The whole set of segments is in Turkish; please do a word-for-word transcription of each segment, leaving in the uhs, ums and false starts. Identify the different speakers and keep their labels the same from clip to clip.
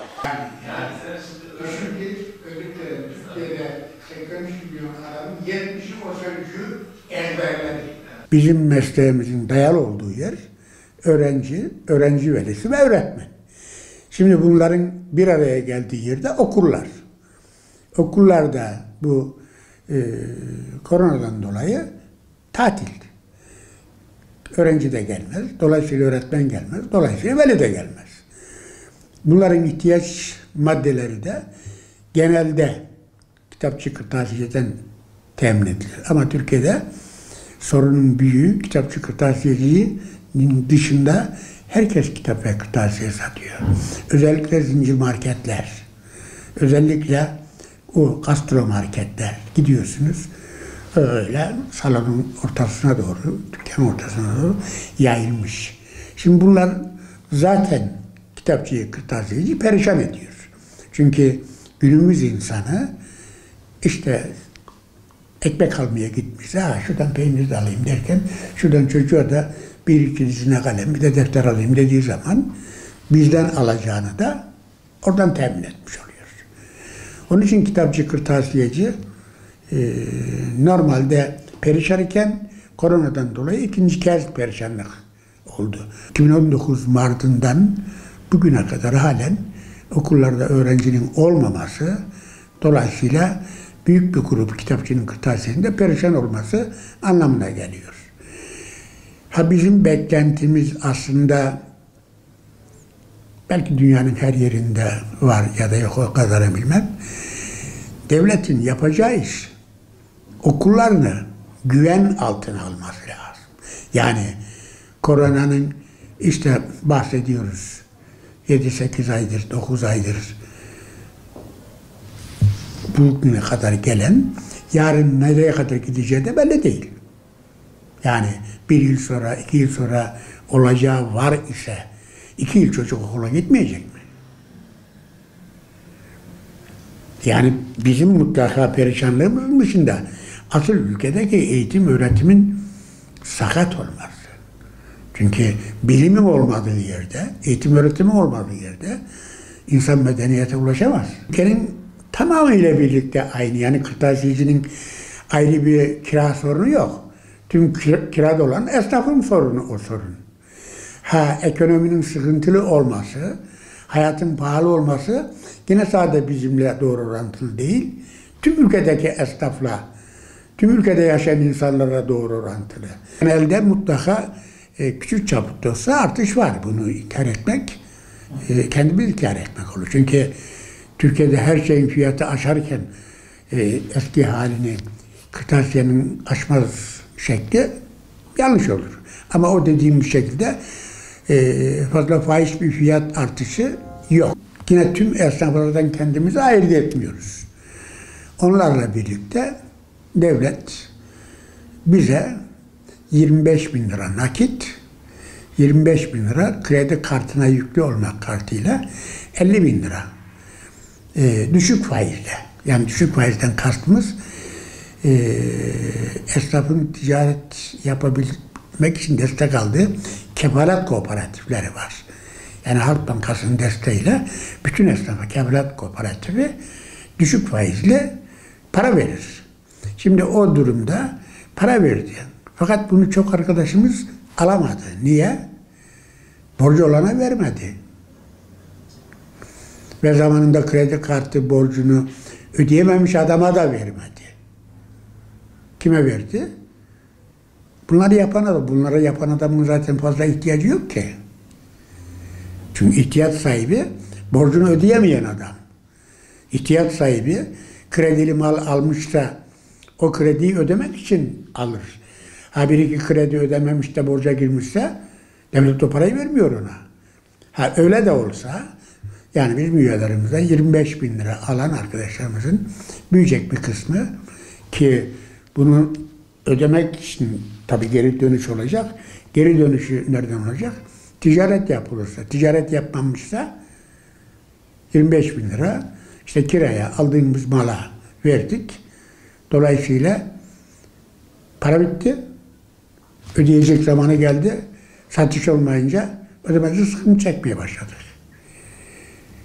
Speaker 1: Yani, yani düşün ki özellikle Türkiye'de seksen üç milyon adamın yetmişi o sözcüğü ezberledi. Bizim mesleğimizin dayalı olduğu yer öğrenci, öğrenci velisi ve öğretmen. Şimdi bunların bir araya geldiği yerde okullar. Okullarda bu e, koronadan dolayı tatil. Öğrenci de gelmez, dolayısıyla öğretmen gelmez, dolayısıyla veli de gelmez. Bunların ihtiyaç maddeleri de genelde kitapçı kırtasiyeden temin edilir. Ama Türkiye'de sorunun büyüğü kitapçı kırtasiyecinin dışında herkes kitap ve kırtasiye satıyor. Özellikle zincir marketler, özellikle o gastro marketler gidiyorsunuz. Öyle salonun ortasına doğru, dükkanın ortasına doğru yayılmış. Şimdi bunlar zaten kitapçıyı, kırtasiyeci perişan ediyor. Çünkü günümüz insanı işte ekmek almaya gitmişse, ha şuradan peynir de alayım derken, şuradan çocuğa da bir iki dizine kalem, bir de defter alayım dediği zaman bizden alacağını da oradan temin etmiş oluyor. Onun için kitapçı, kırtasiyeci e, normalde perişan iken koronadan dolayı ikinci kez perişanlık oldu. iki bin on dokuz Mart'ından bugüne kadar halen okullarda öğrencinin olmaması, dolayısıyla büyük bir grup kitapçının kırtasiyesinde perişan olması anlamına geliyor. Ha bizim beklentimiz aslında belki dünyanın her yerinde var ya da yok, o kadarını bilmem. Devletin yapacağı iş okullarını güven altına alması lazım. Yani koronanın işte bahsediyoruz yedi sekiz aydır, dokuz aydır bugüne kadar gelen, yarın nereye kadar gideceği de belli değil. Yani bir yıl sonra, iki yıl sonra olacağı var ise iki yıl çocuk okula gitmeyecek mi? Yani bizim mutlaka perişanlığımızın dışında asıl ülkedeki eğitim öğretimin sakat olması. Çünkü bilimin olmadığı yerde, eğitim öğretimin olmadığı yerde insan medeniyete ulaşamaz. Ülkenin tamamıyla birlikte aynı. Yani kırtasiyecinin ayrı bir kira sorunu yok. Tüm kirada olan esnafın sorunu o sorun. Ha ekonominin sıkıntılı olması, hayatın pahalı olması yine sadece bizimle doğru orantılı değil. Tüm ülkedeki esnafla, tüm ülkede yaşayan insanlara doğru orantılı. Genelde mutlaka e, küçük çapta olsa artış var. Bunu inkar etmek, e, kendimiz inkar etmek olur. Çünkü Türkiye'de her şeyin fiyatı aşarken e, eski halini kırtasiyenin aşmaz şekli yanlış olur. Ama o dediğim şekilde e, fazla fahiş bir fiyat artışı yok. Yine tüm esnaflardan kendimizi ayırt etmiyoruz. Onlarla birlikte devlet bize yirmi beş bin lira nakit, yirmi beş bin lira kredi kartına yüklü olmak kartıyla elli bin lira e, düşük faizle. Yani düşük faizden kastımız e, esnafın ticaret yapabilmek için destek aldığı kefalet kooperatifleri var. Yani Halk Bankası'nın desteğiyle bütün esnafa kefalet kooperatifi düşük faizle para verir. Şimdi o durumda para verdi. Fakat bunu çok arkadaşımız alamadı. Niye? Borcu olana vermedi. Ve zamanında kredi kartı borcunu ödeyememiş adama da vermedi. Kime verdi? Bunları yapan adam. Bunları yapan adamın zaten fazla ihtiyacı yok ki. Çünkü ihtiyaç sahibi borcunu ödeyemeyen adam. İhtiyaç sahibi kredili mal almışsa o krediyi ödemek için alır. Ha bir iki kredi ödememiş de borca girmişse devlet o parayı vermiyor ona. Ha öyle de olsa yani bizim üyelerimizden yirmi beş bin lira alan arkadaşlarımızın büyüyecek bir kısmı ki bunu ödemek için tabii geri dönüş olacak. Geri dönüşü nereden olacak? Ticaret yapılırsa, ticaret yapmamışsa yirmi beş bin lira işte kiraya aldığımız mala verdik. Dolayısıyla para bitti. Ödeyecek zamanı geldi. Satış olmayınca ödemesi sıkıntı çekmeye başladık.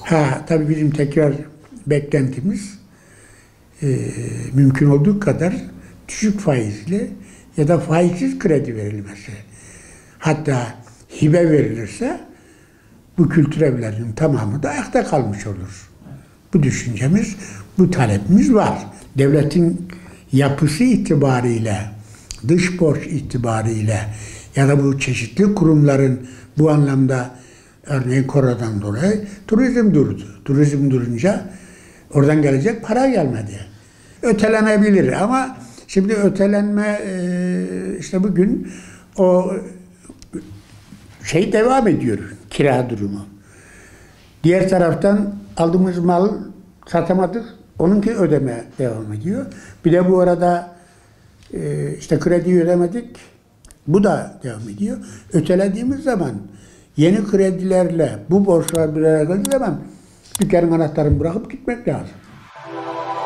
Speaker 1: Ha tabii bizim tekrar beklentimiz e, mümkün olduğu kadar düşük faizli ya da faizsiz kredi verilmesi. Hatta hibe verilirse bu kültür evlerinin tamamı da ayakta kalmış olur. Bu düşüncemiz, bu talepimiz var. Devletin yapısı itibariyle, dış borç itibariyle ya da bu çeşitli kurumların bu anlamda örneğin koronadan dolayı turizm durdu. Turizm durunca oradan gelecek para gelmedi. Ötelenebilir ama şimdi ötelenme işte bugün o şey devam ediyor, kira durumu. Diğer taraftan aldığımız mal satamadık, onunki ödeme devam ediyor. Bir de bu arada işte krediyi ödemedik, bu da devam ediyor. Ötelediğimiz zaman yeni kredilerle bu borçlar bir araya geldiği zaman dükkanın anahtarını bırakıp gitmek lazım.